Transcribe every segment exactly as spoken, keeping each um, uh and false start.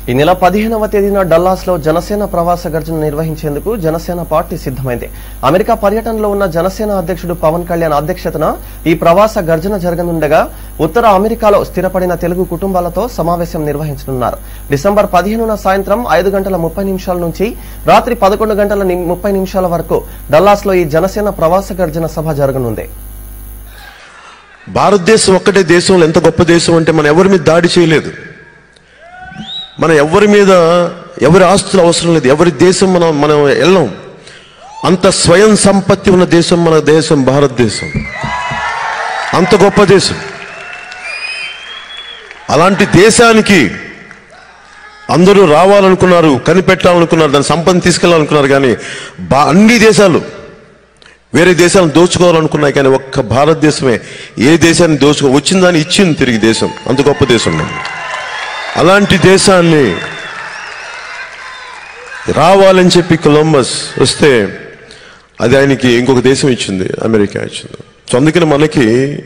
ఈ నెల పదిహేనవ తేదీన డల్లాస్ లో జనసేన ప్రవాస గర్జన నిర్వహించేందుకు జనసేన పార్టీ సిద్దమైంది. అమెరికా పర్యటనలో ఉన్న జనసేన అధ్యక్షుడు పవన్ కళ్యాణ్ అధ్యక్షతన ఈ ప్రవాస గర్జన జరగనుండగా ఉత్తర అమెరికాలో స్థిరపడిన తెలుగు కుటుంబాలతో సమావేశం నిర్వహించనున్నారు. డిసెంబర్ పదిహేనున సాయంత్రం ఐదు గంటల ముప్పై నిమిషాల నుంచి రాత్రి పదకొండు గంటల ముప్పై నిమిషాల వరకు డల్లాస్ లో ఈ జనసేన ప్రవాస గర్జన సభ జరగనుంది. భారతదేశం ఒక్కటే దేశంలో ఎంత గొప్ప దేశం అంటే మనం ఎవరి మీద దాడి చేయలేదు, మన ఎవరి మీద ఎవరి ఆస్తులు అవసరం లేదు, ఎవరి దేశం మనం మనం వెళ్ళాం. అంత స్వయం సంపత్తి ఉన్న దేశం మన దేశం భారతదేశం, అంత గొప్ప దేశం. అలాంటి దేశానికి అందరూ రావాలనుకున్నారు, కనిపెట్టాలనుకున్నారు, దాని సంపదను తీసుకెళ్లాలనుకున్నారు. కానీ బా అన్ని దేశాలు వేరే దేశాలను దోచుకోవాలనుకున్నాయి, కానీ ఒక్క భారతదేశమే ఏ దేశాన్ని దోచుకో వచ్చిన దాన్ని ఇచ్చింది తిరిగి దేశం. అంత గొప్ప దేశం. అలాంటి దేశాన్ని రావాలని చెప్పి కొలంబస్ వస్తే అది ఆయనకి ఇంకొక దేశం ఇచ్చింది, అమెరికా ఇచ్చింది. సో అందుకని మనకి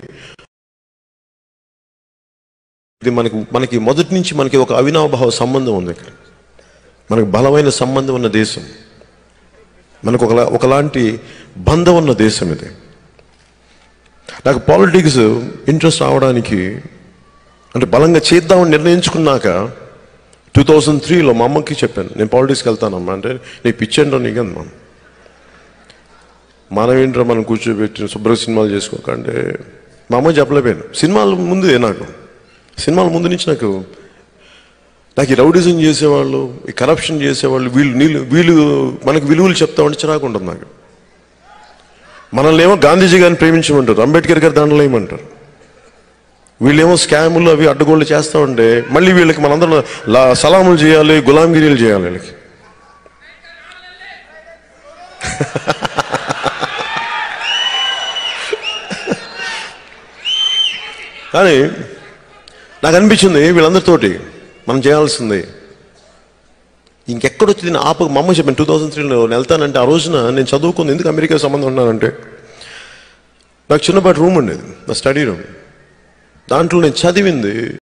ఇది మనకి మనకి మొదటి నుంచి మనకి ఒక అవినాభావ సంబంధం ఉంది. ఇక్కడ మనకు బలమైన సంబంధం ఉన్న దేశం, మనకు ఒక ఒకలాంటి బంధం ఉన్న దేశం ఇది. నాకు పాలిటిక్స్ ఇంట్రెస్ట్ రావడానికి అంటే బలంగా చేద్దామని నిర్ణయించుకున్నాక టూ థౌజండ్ త్రీలో మా అమ్మకి చెప్పాను, నేను పాలిటిక్స్కి వెళ్తానమ్మా. అంటే నీకు పిచ్చేంటో నీకమ్మా, మనం ఏంటో మనం కూర్చోబెట్టి శుభ్ర సినిమాలు చేసుకోకంటే మా అమ్మ చెప్పలేకపోయాను. సినిమాల ముందే నాకు సినిమాల ముందు నుంచి నాకు నాకు ఈ రౌడిజం చేసేవాళ్ళు, ఈ కరప్షన్ చేసేవాళ్ళు, వీళ్ళు నీళ్ళు వీళ్ళు మనకు విలువలు చెప్తామంటే చిరాకు ఉంటుంది నాకు. మనల్ని ఏమో గాంధీజీ గారిని ప్రేమించమంటారు, అంబేద్కర్ గారి దాంట్లో ఏమంటారు. వీళ్ళేమో స్కాములు అవి అడ్డగోళ్ళు చేస్తూ ఉంటే మళ్ళీ వీళ్ళకి మనందరం సలాములు చేయాలి, గులాంగిరీలు చేయాలి వీళ్ళకి. కానీ నాకు అనిపించింది వీళ్ళందరితోటి మనం చేయాల్సింది ఇంకెక్కడొచ్చి నేను ఆప మా అమ్మ చెప్పాను టూ థౌజండ్ త్రీలో నేను వెళ్తానంటే ఆ రోజున నేను చదువుకుంది. ఎందుకు అమెరికా సంబంధం ఉన్నానంటే నాకు చిన్నపాటి రూమ్ ఉండేది, నా స్టడీ రూమ్. దాంట్లో నేను చదివింది